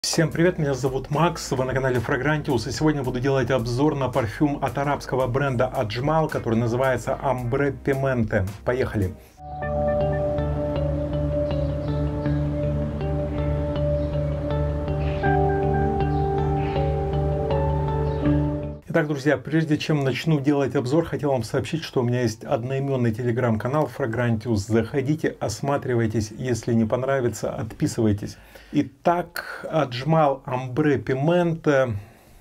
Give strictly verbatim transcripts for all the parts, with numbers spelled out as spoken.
Всем привет, меня зовут Макс, вы на канале Fragrantius, и сегодня буду делать обзор на парфюм от арабского бренда Ajmal, который называется Ambre Pimenta. Поехали! Итак, друзья, прежде чем начну делать обзор, хотел вам сообщить, что у меня есть одноименный телеграм-канал Fragrantius. Заходите, осматривайтесь, если не понравится, отписывайтесь. Итак, Ajmal Ambre Pimenta.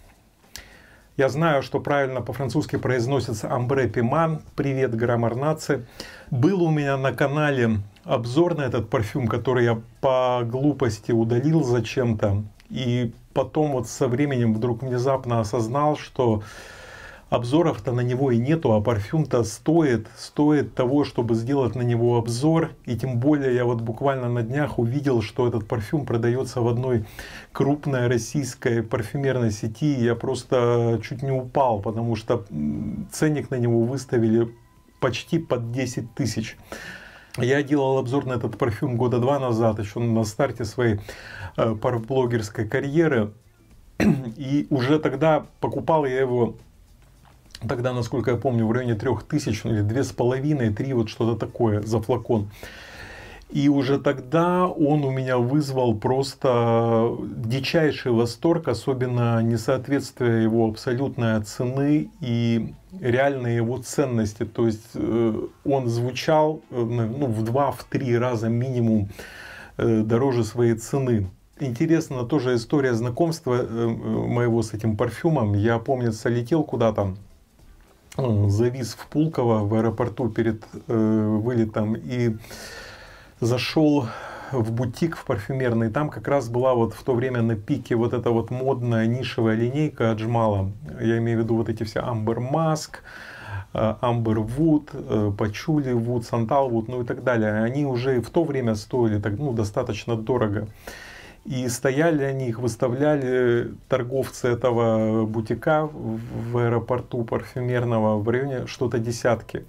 Я знаю, что правильно по-французски произносится Ambre Piment. Привет, граммар нации. Был у меня на канале обзор на этот парфюм, который я по глупости удалил зачем-то. И потом вот со временем вдруг внезапно осознал, что обзоров-то на него и нету, а парфюм-то стоит, стоит того, чтобы сделать на него обзор. И тем более я вот буквально на днях увидел, что этот парфюм продается в одной крупной российской парфюмерной сети. И я просто чуть не упал, потому что ценник на него выставили почти под десять тысяч. Я делал обзор на этот парфюм года два назад, еще на старте своей э, парфблогерской карьеры. И уже тогда покупал я его, тогда, насколько я помню, в районе трех тысяч, или две с половиной, три, вот что-то такое за флакон. И уже тогда он у меня вызвал просто дичайший восторг, особенно несоответствие его абсолютной цены и реальной его ценности. То есть он звучал ну, в два-три раза минимум дороже своей цены. Интересна тоже история знакомства моего с этим парфюмом. Я, помнится, летел куда-то, завис в Пулково в аэропорту перед вылетом и зашел в бутик в парфюмерный. Там как раз была вот в то время на пике вот эта вот модная нишевая линейка Ajmal. Я имею в виду вот эти все Amber Musk, Amber Wood, Patchouli Wood, Santal Wood, ну и так далее. Они уже в то время стоили так, ну, достаточно дорого. И стояли они, их выставляли торговцы этого бутика в аэропорту парфюмерного в районе что-то десятки.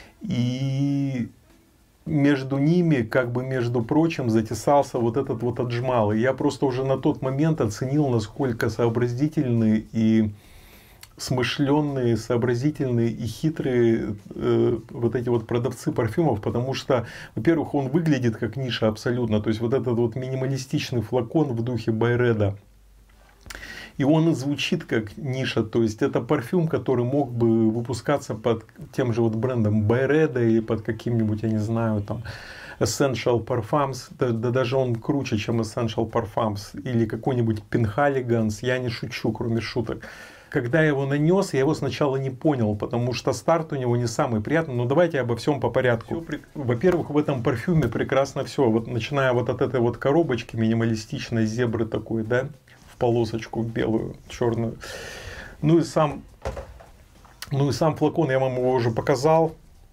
И между ними, как бы между прочим, затесался вот этот вот Ajmal. И я просто уже на тот момент оценил, насколько сообразительные и смышленные, сообразительные и хитрые э, вот эти вот продавцы парфюмов, потому что, во-первых, он выглядит как ниша абсолютно, то есть вот этот вот минималистичный флакон в духе Байреда. И он и звучит как ниша, то есть это парфюм, который мог бы выпускаться под тем же вот брендом Байреда или под каким-нибудь, я не знаю, там Essential Parfums, да, да даже он круче, чем Essential Parfums, или какой-нибудь Penhaligon's, я не шучу, кроме шуток. Когда я его нанес, я его сначала не понял, потому что старт у него не самый приятный. Но давайте обо всем по порядку. Во-первых, в этом парфюме прекрасно все, вот, начиная вот от этой вот коробочки минималистичной зебры такой, да, в полосочку белую, черную. Ну и сам, ну и сам флакон, я вам его уже показал.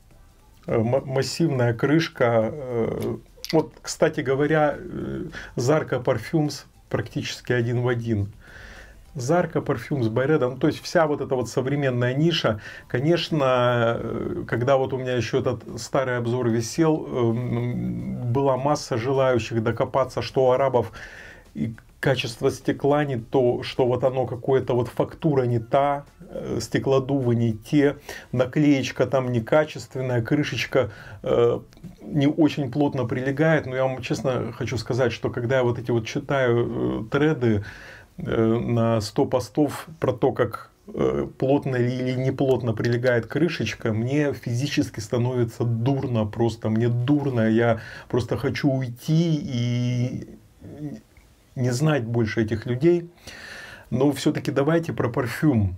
Массивная крышка. Вот, кстати говоря, Zarka Parfums практически один в один. Zarka парфюм с Байредом, ну, то есть вся вот эта вот современная ниша. Конечно, когда вот у меня еще этот старый обзор висел, была масса желающих докопаться, что у арабов и качество стекла не то, что вот оно какое-то вот фактура не та, стеклодувы не те, наклеечка там некачественная, крышечка э, не очень плотно прилегает. Но я вам честно хочу сказать, что когда я вот эти вот читаю э, треды на сто постов про то, как плотно или не плотно прилегает крышечка, мне физически становится дурно, просто мне дурно, я просто хочу уйти и не знать больше этих людей. Но все-таки давайте про парфюм.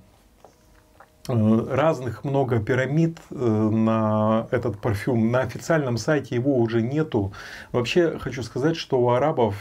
Разных много пирамид на этот парфюм. На официальном сайте его уже нету. Вообще хочу сказать, что у арабов,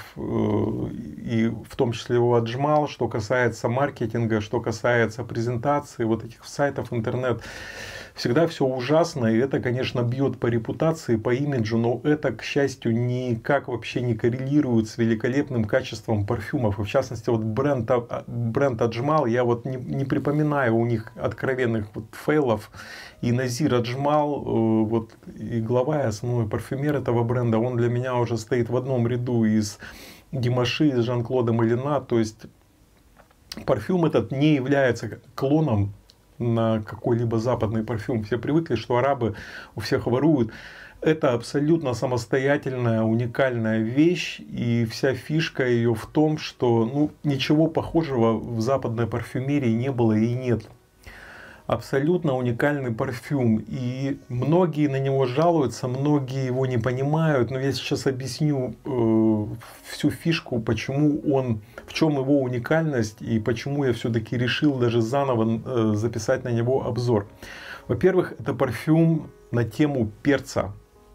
и в том числе у Ajmal, что касается маркетинга, что касается презентации вот этих сайтов интернет, всегда все ужасно, и это, конечно, бьет по репутации, по имиджу, но это, к счастью, никак вообще не коррелирует с великолепным качеством парфюмов. И в частности, вот бренд, бренд Ajmal, я вот не, не припоминаю у них откровенных вот фейлов. И Назир Ajmal, вот и глава, и основной парфюмер этого бренда, он для меня уже стоит в одном ряду из Димаши с Жан-Клодом Элина. То есть парфюм этот не является клоном на какой-либо западный парфюм. Все привыкли, что арабы у всех воруют. Это абсолютно самостоятельная, уникальная вещь, и вся фишка ее в том, что ну, ничего похожего в западной парфюмерии не было и нет. Абсолютно уникальный парфюм, и многие на него жалуются, многие его не понимают, но я сейчас объясню э, всю фишку, почему он, в чем его уникальность и почему я все-таки решил даже заново э, записать на него обзор. Во-первых, это парфюм на тему перца.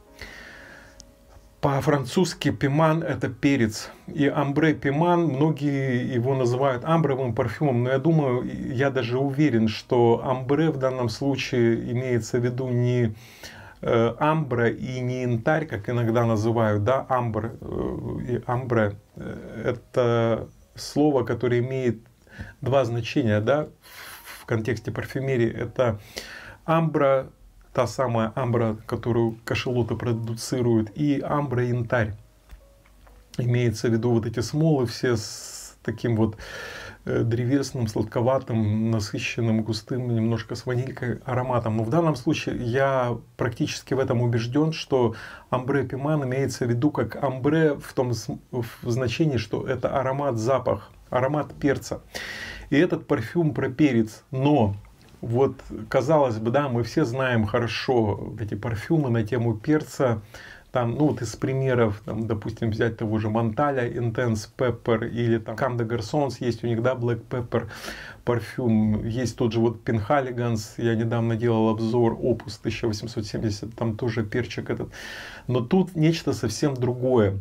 По-французски пиман — это перец. И амбре пиман, многие его называют амбровым парфюмом, но я думаю, я даже уверен, что амбре в данном случае имеется в виду не э, амбра и не янтарь, как иногда называют, да, амбр э, и амбре. Это слово, которое имеет два значения, да, в контексте парфюмерии. Это амбра, та самая амбра, которую кашалоты продуцируют, и амбра янтарь. Имеется в виду вот эти смолы все с таким вот древесным, сладковатым, насыщенным, густым, немножко с ванилькой ароматом. Но в данном случае я практически в этом убежден, что амбре пиман имеется в виду как амбре в том в значении, что это аромат, запах, аромат перца. И этот парфюм про перец, но вот, казалось бы, да, мы все знаем хорошо эти парфюмы на тему перца. Там, ну вот из примеров, там, допустим, взять того же Монталя Intense Pepper или там Comme des Garçons, есть у них, да, Black Pepper парфюм. Есть тот же вот Penhaligon's, я недавно делал обзор, Opus тысяча восемьсот семьдесят, там тоже перчик этот. Но тут нечто совсем другое.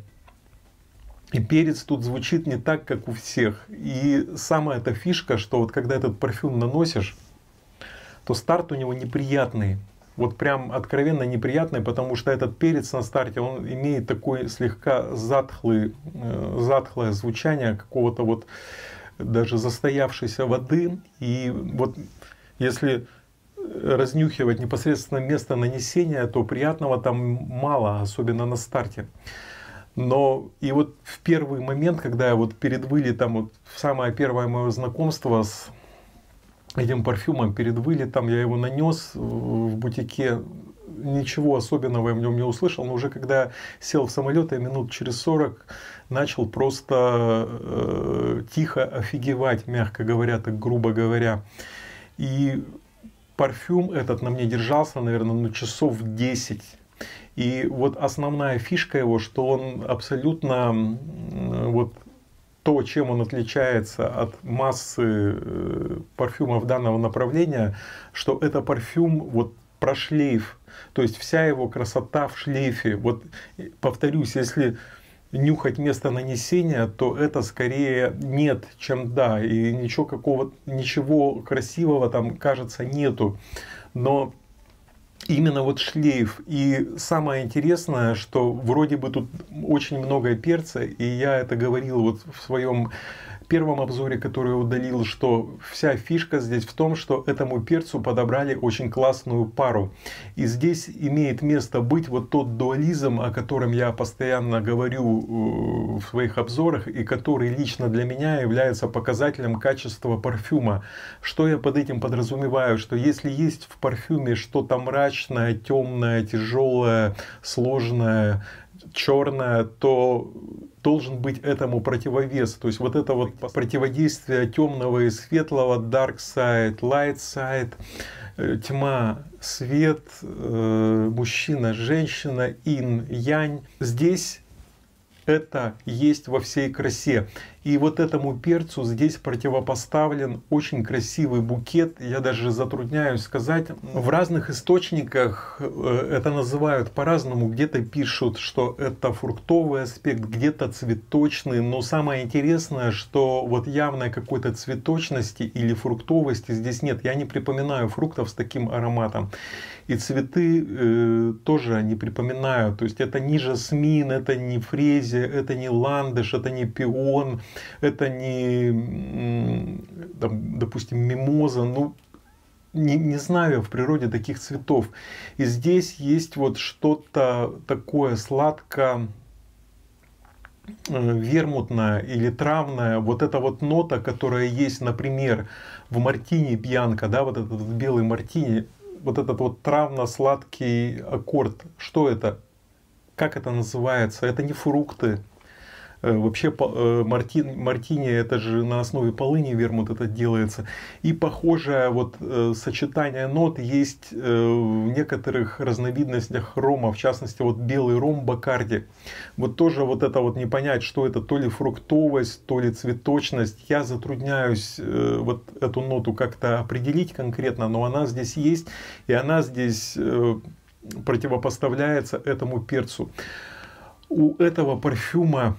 И перец тут звучит не так, как у всех. И самая эта фишка, что вот когда этот парфюм наносишь, то старт у него неприятный. Вот прям откровенно неприятный, потому что этот перец на старте, он имеет такой слегка затхлый, затхлое звучание какого-то вот даже застоявшейся воды. И вот если разнюхивать непосредственно место нанесения, то приятного там мало, особенно на старте. Но и вот в первый момент, когда я вот перед вылетом, вот в самое первое мое знакомство с этим парфюмом, перед вылетом я его нанес в бутике, ничего особенного я в нем не услышал, но уже когда сел в самолет, я минут через сорок начал просто э, тихо офигевать, мягко говоря, так грубо говоря. И парфюм этот на мне держался, наверное, ну, часов десять. И вот основная фишка его, что он абсолютно вот то, чем он отличается от массы парфюмов данного направления, что это парфюм вот про шлейф. То есть вся его красота в шлейфе. Вот повторюсь, если нюхать место нанесения, то это скорее нет, чем да. И ничего какого, ничего красивого там, кажется, нету. Но именно вот шлейф. И самое интересное, что вроде бы тут очень много перца, и я это говорил вот в своем первом обзоре, который я удалил, что вся фишка здесь в том, что этому перцу подобрали очень классную пару. И здесь имеет место быть вот тот дуализм, о котором я постоянно говорю в своих обзорах, и который лично для меня является показателем качества парфюма. Что я под этим подразумеваю? Что если есть в парфюме что-то мрачное, темное, тяжелое, сложное, черное, то должен быть этому противовес. То есть вот это вот противодействие темного и светлого, dark side, light side, тьма, свет, мужчина, женщина, инь, янь. Здесь это есть во всей красе. И вот этому перцу здесь противопоставлен очень красивый букет. Я даже затрудняюсь сказать. В разных источниках это называют по-разному. Где-то пишут, что это фруктовый аспект, где-то цветочный. Но самое интересное, что вот явной какой-то цветочности или фруктовости здесь нет. Я не припоминаю фруктов с таким ароматом. И цветы э, тоже не припоминаю. То есть это не жасмин, это не фрезия, это не ландыш, это не пион, это не, там, допустим, мимоза. Ну, не, не знаю в природе таких цветов. И здесь есть вот что-то такое сладко вермутная или травная, вот эта вот нота, которая есть, например, в мартини Бьянко, да, вот этот белый мартини, вот этот вот травно-сладкий аккорд, что это? Как это называется? Это не фрукты. Вообще мартини, мартини это же на основе полыни вермут это делается. И похожее вот э, сочетание нот есть э, в некоторых разновидностях рома, в частности вот белый ром Бакарди. Вот тоже вот это вот не понять, что это, то ли фруктовость, то ли цветочность. Я затрудняюсь э, вот эту ноту как-то определить конкретно, но она здесь есть, и она здесь э, противопоставляется этому перцу. У этого парфюма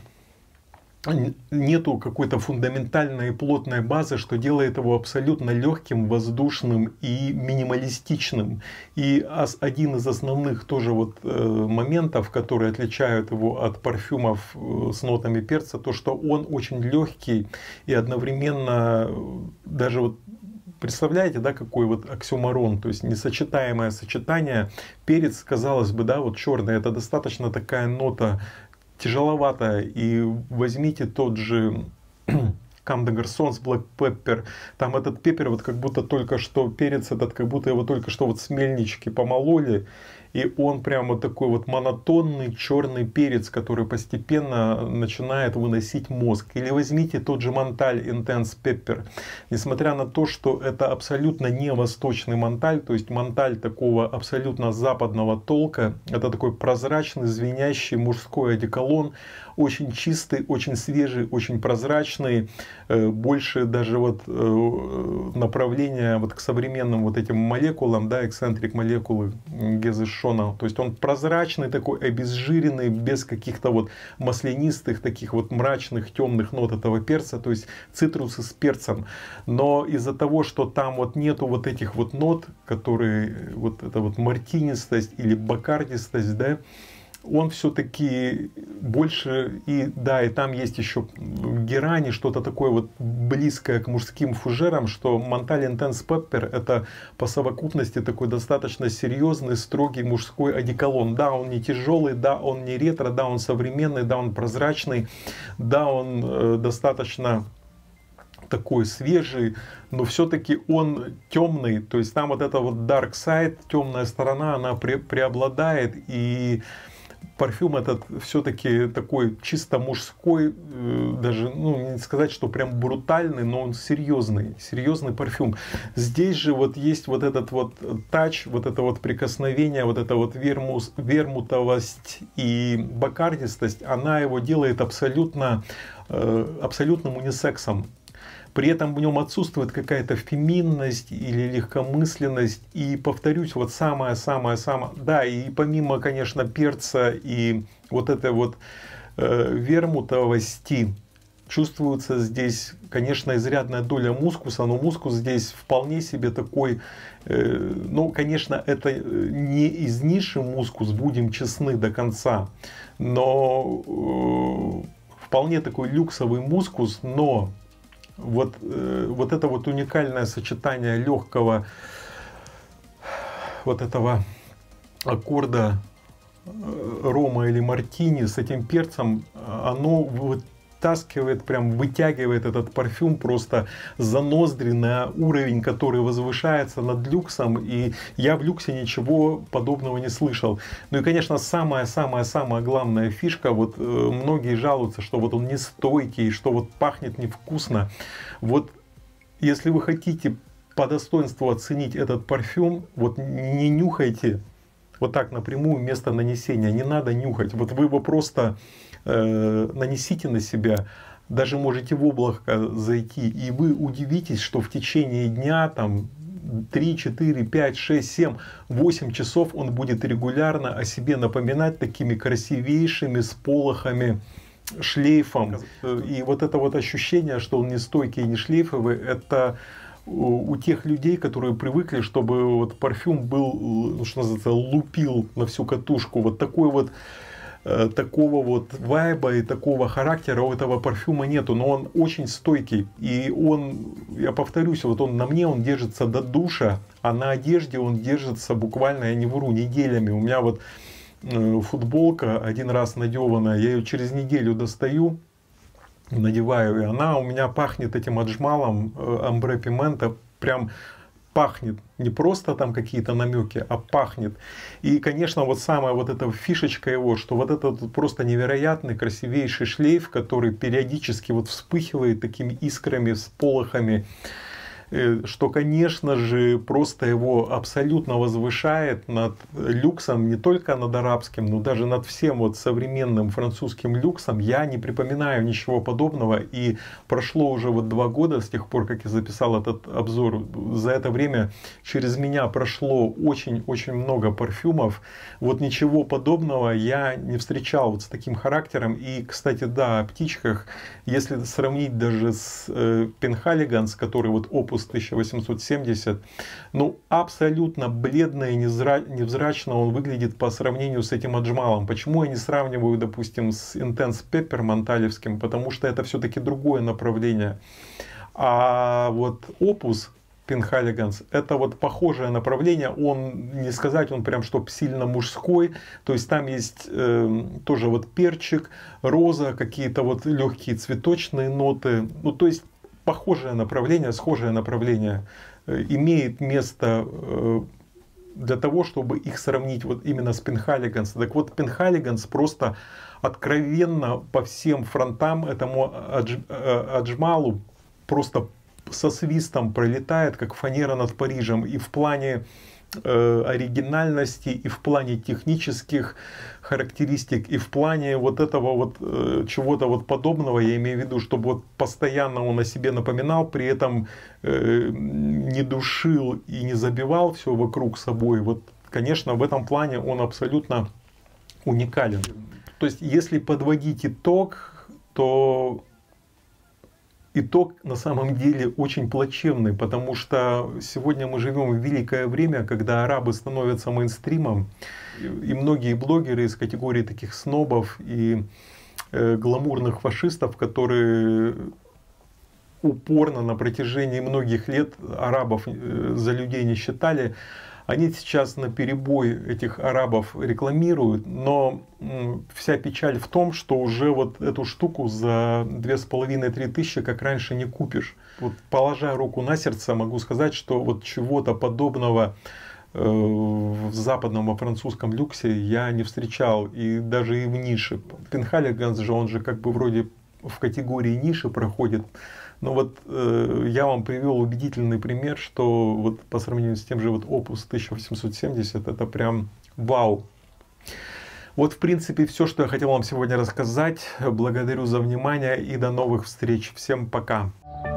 нету какой-то фундаментальной и плотной базы, что делает его абсолютно легким, воздушным и минималистичным. И один из основных тоже вот моментов, которые отличают его от парфюмов с нотами перца, то что он очень легкий и одновременно даже вот представляете, да, какой вот оксюморон, то есть несочетаемое сочетание. Перец, казалось бы, да, вот черный, это достаточно такая нота тяжеловато, и возьмите тот же Comme des Garçons Black Pepper, там этот пеппер вот как будто только что, перец этот, как будто его только что вот с мельнички помололи, и он прямо такой вот монотонный черный перец, который постепенно начинает выносить мозг. Или возьмите тот же Монталь Intense Pepper. Несмотря на то, что это абсолютно не восточный Монталь, то есть Монталь такого абсолютно западного толка, это такой прозрачный, звенящий мужской одеколон, очень чистый, очень свежий, очень прозрачный, больше даже вот направления вот к современным вот этим молекулам, да, эксцентрик молекулы Гезешона, то есть он прозрачный такой, обезжиренный, без каких-то вот маслянистых, таких вот мрачных, темных нот этого перца, то есть цитрусы с перцем. Но из-за того, что там вот нету вот этих вот нот, которые вот это вот мартинистость или бакардистость, да, он все-таки больше, и да, и там есть еще герани, что-то такое вот близкое к мужским фужерам, что Монталь Intense Pepper это по совокупности такой достаточно серьезный, строгий мужской одеколон. Да, он не тяжелый, да, он не ретро, да, он современный, да, он прозрачный, да, он э, достаточно такой свежий, но все-таки он темный, то есть там вот эта вот dark side, темная сторона, она пре преобладает, и парфюм этот все-таки такой чисто мужской, даже, ну, не сказать, что прям брутальный, но он серьезный, серьезный парфюм. Здесь же вот есть вот этот вот тач, вот это вот прикосновение, вот эта вот вермус, вермутовость и бакардистость, она его делает абсолютно, абсолютным унисексом. При этом в нем отсутствует какая-то феминность или легкомысленность. И повторюсь, вот самое-самое-самое... Да, и помимо, конечно, перца и вот этой вот э, вермутовости, чувствуется здесь, конечно, изрядная доля мускуса. Но мускус здесь вполне себе такой... Э, ну, конечно, это не из ниши мускус, будем честны до конца. Но э, вполне такой люксовый мускус, но... Вот, э, вот это вот уникальное сочетание легкого вот этого аккорда рома или мартини с этим перцем, оно вытаскивает, прям вытягивает этот парфюм просто за ноздри на уровень, который возвышается над люксом. И я в люксе ничего подобного не слышал. Ну и, конечно, самая-самая-самая главная фишка, вот э, многие жалуются, что вот он не стойкий, что вот пахнет невкусно. Вот если вы хотите по достоинству оценить этот парфюм, вот не нюхайте вот так напрямую вместо нанесения, не надо нюхать. Вот вы его просто э, нанесите на себя, даже можете в облако зайти, и вы удивитесь, что в течение дня, там, три, четыре, пять, шесть, семь, восемь часов он будет регулярно о себе напоминать такими красивейшими сполохами, шлейфом. И вот это вот ощущение, что он не стойкий и не шлейфовый, это у тех людей, которые привыкли, чтобы вот парфюм был, что называется, лупил на всю катушку. Вот такой вот такого вот вайба и такого характера у этого парфюма нету, но он очень стойкий. И он, я повторюсь, вот он на мне он держится до душа, а на одежде он держится буквально, я не вру, неделями. У меня вот футболка, один раз надеванная, я ее через неделю достаю, надеваю, и она у меня пахнет этим аджмалом амбре пимента, прям пахнет, не просто там какие-то намеки, а пахнет. И, конечно, вот самая вот эта фишечка его, что вот этот просто невероятный, красивейший шлейф, который периодически вот вспыхивает такими искрами, всполохами, что, конечно же, просто его абсолютно возвышает над люксом, не только над арабским, но даже над всем вот современным французским люксом. Я не припоминаю ничего подобного, и прошло уже вот два года с тех пор, как я записал этот обзор. За это время через меня прошло очень-очень много парфюмов. Вот ничего подобного я не встречал вот с таким характером. И, кстати, да, о птичках, если сравнить даже с э, Penhaligon's, который вот опус тысяча восемьсот семьдесят, ну абсолютно бледно и невзрачно он выглядит по сравнению с этим аджмалом. Почему я не сравниваю, допустим, с Intense Pepper монталевским? Потому что это все-таки другое направление. А вот опус Penhaligon's это вот похожее направление. Он, не сказать, он прям чтоб сильно мужской. То есть там есть э, тоже вот перчик, роза, какие-то вот легкие цветочные ноты. Ну то есть похожее направление, схожее направление э, имеет место э, для того, чтобы их сравнить вот именно с Penhaligon's. Так вот, Penhaligon's просто откровенно по всем фронтам этому адж, э, аджмалу просто со свистом пролетает, как фанера над Парижем. И в плане э, оригинальности, и в плане технических характеристик, и в плане вот этого вот э, чего-то вот подобного, я имею в виду, чтобы вот постоянно он о себе напоминал, при этом э, не душил и не забивал все вокруг собой. Вот, конечно, в этом плане он абсолютно уникален. То есть, если подводить итог, то итог на самом деле очень плачевный, потому что сегодня мы живем в великое время, когда арабы становятся мейнстримом, и многие блогеры из категории таких снобов и э, гламурных фашистов, которые упорно на протяжении многих лет арабов э, за людей не считали, они сейчас на перебой этих арабов рекламируют, но вся печаль в том, что уже вот эту штуку за две с половиной-три тысячи, как раньше, не купишь. Вот, положа руку на сердце, могу сказать, что вот чего-то подобного э, в западном во французском люксе я не встречал, и даже и в нише. Penhaligon's же, он же как бы вроде в категории ниши проходит. Но вот э, я вам привел убедительный пример, что вот по сравнению с тем же вот опус тысяча восемьсот семьдесят, это прям вау. Вот в принципе все, что я хотел вам сегодня рассказать. Благодарю за внимание и до новых встреч. Всем пока.